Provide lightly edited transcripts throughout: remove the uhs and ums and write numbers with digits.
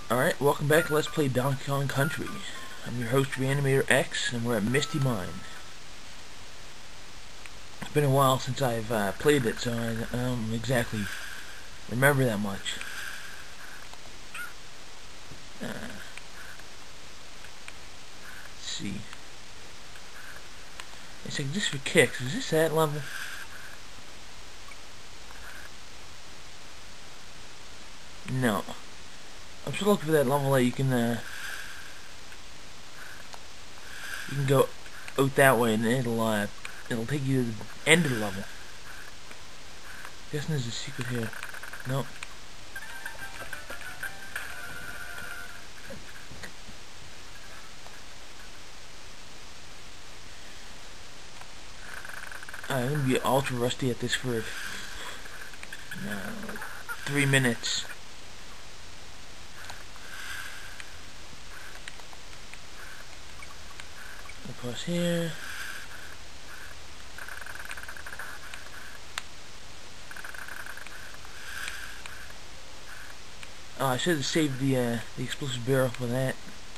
Alright, welcome back to Let's Play Donkey Kong Country. I'm your host, Reanimator X, and we're at Misty Mine. It's been a while since I've played it, so I don't exactly remember that much. Let's see. It's like, just for kicks. Is this that level? No. I'm still looking for that level that you can go out that way, and it'll take you to the end of the level. Guessing there's a secret here. Nope. I'm gonna be ultra rusty at this for 3 minutes. Across here. Oh, I should have saved the explosive barrel for that.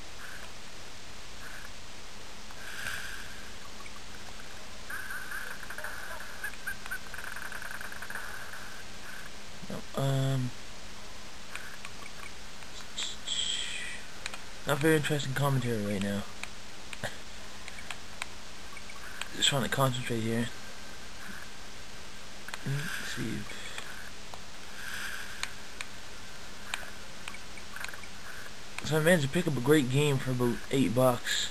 Not very interesting commentary right now. Just trying to concentrate here. Let's see. So I managed to pick up a great game for about $8.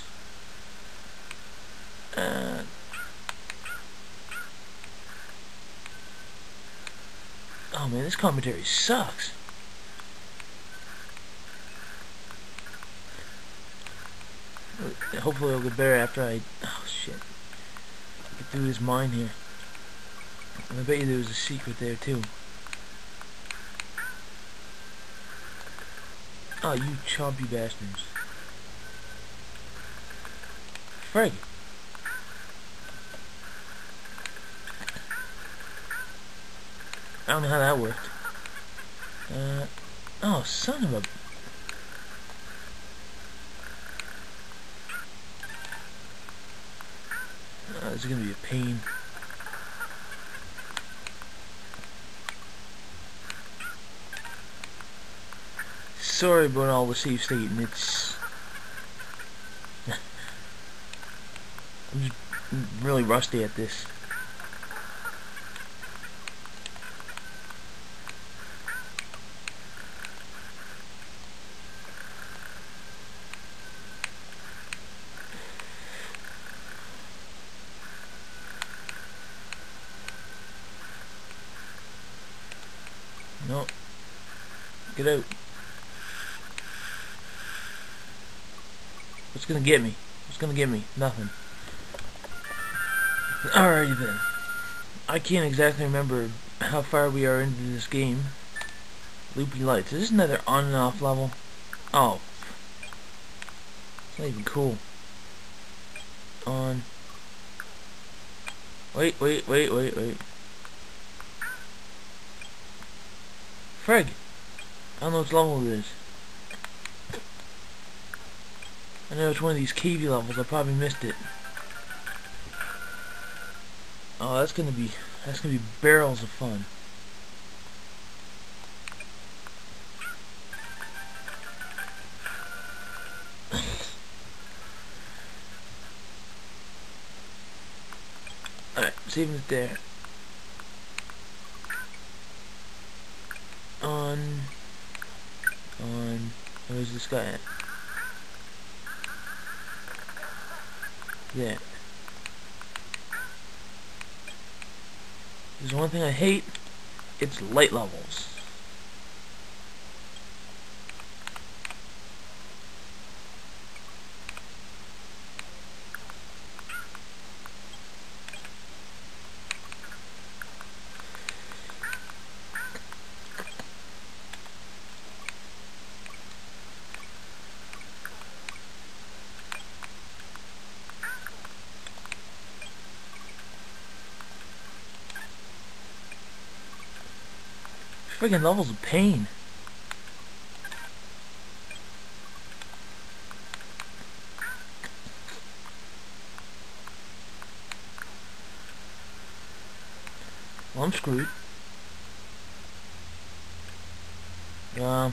Oh man, this commentary sucks. Hopefully it'll get better after oh shit, get through this mine here. And I bet you there was a secret there too. Oh, you chompy bastards. Frig. I don't know how that worked. Oh, son of a... Oh, this is gonna be a pain. Sorry about all the save state, and it's... I'm just really rusty at this. No. Get out. What's gonna get me? What's gonna get me? Nothing. Alrighty then. I can't exactly remember how far we are into this game. Loopy lights. Is this another on and off level? Oh. It's not even cool. On. Wait. Frig. I don't know which level it is. I know it's one of these cavey levels. I probably missed it. Oh, that's gonna be barrels of fun. Alright, saving it there. On. Where's this guy at? There. There's one thing I hate. It's light levels. Friggin' level's a pain. I'm screwed. Um.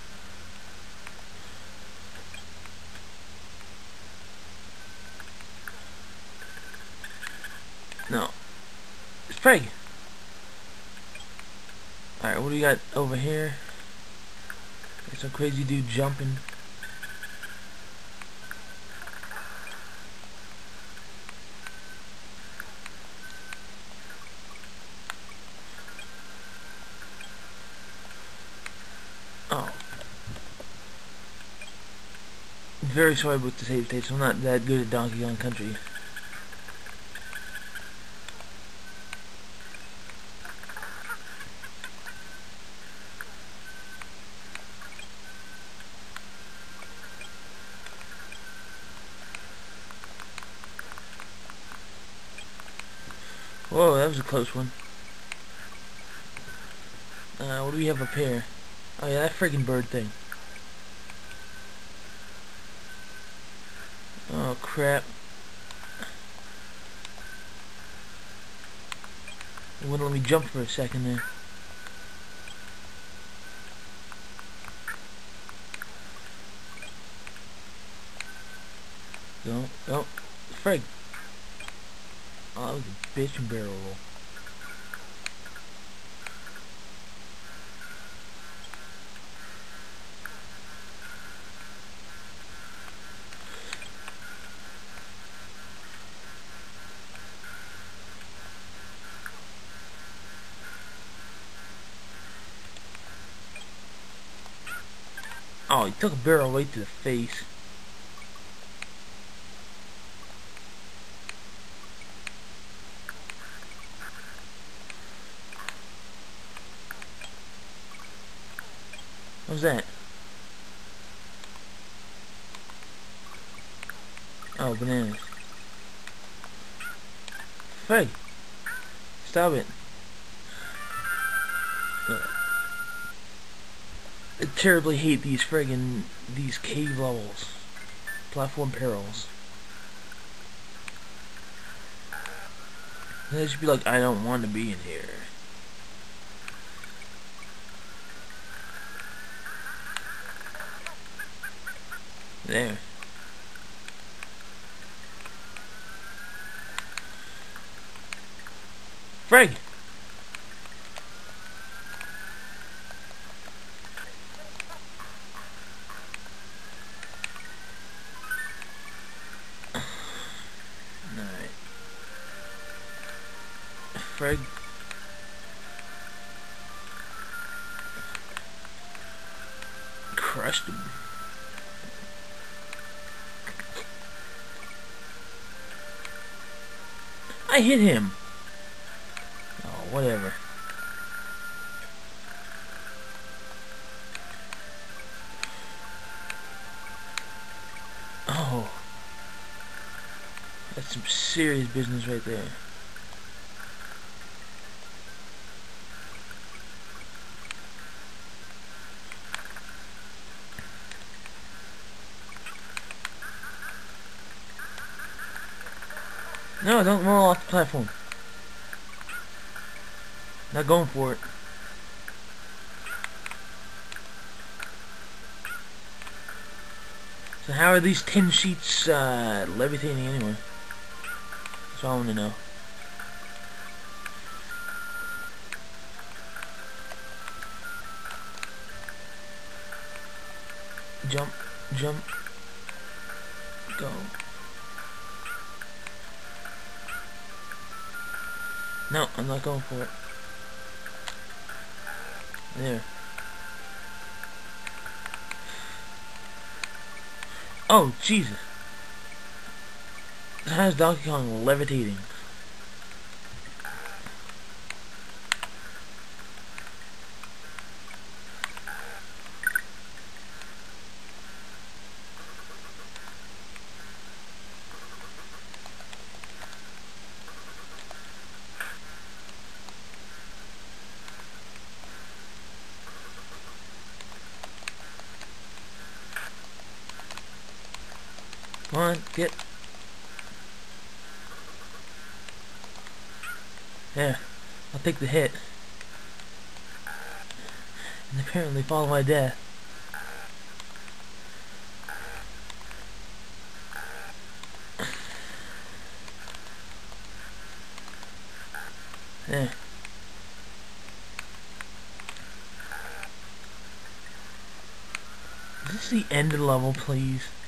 No. It's Peg. Alright, what do we got over here? Got some crazy dude jumping. Oh. Very sorry about the save states. I'm not that good at Donkey Kong Country. Whoa, that was a close one. What do we have up here? Oh yeah, that freaking bird thing. Oh crap. It wouldn't let me jump for a second there. No, no. Frig. Oh, that was a bitch and barrel roll. Oh, he took a barrel right to the face. What was that? Oh, bananas. Frig. Stop it. I terribly hate these these cave levels. Platform perils. They should be like, I don't want to be in here. There. Frig! Alright. Frig. Crushed him. I hit him! Oh, whatever. Oh. That's some serious business right there. No, don't roll off the platform. Not going for it. So how are these tin sheets levitating anyway? That's all I want to know. Jump, jump, go. No, I'm not going for it. There. Oh, Jesus. How is Donkey Kong levitating? Come on, get. There. I'll take the hit. And apparently follow my death. Eh. Is this the end of the level, please?